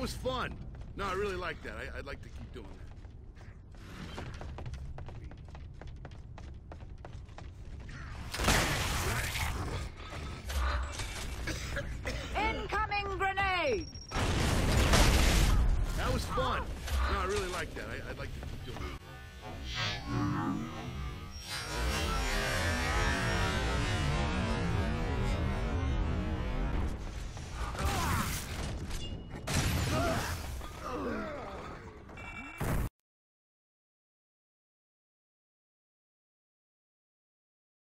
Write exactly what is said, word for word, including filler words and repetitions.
was fun. No, I really like that. I, I'd like to keep doing that. Incoming grenade! That was fun. No, I really like that. I, I'd like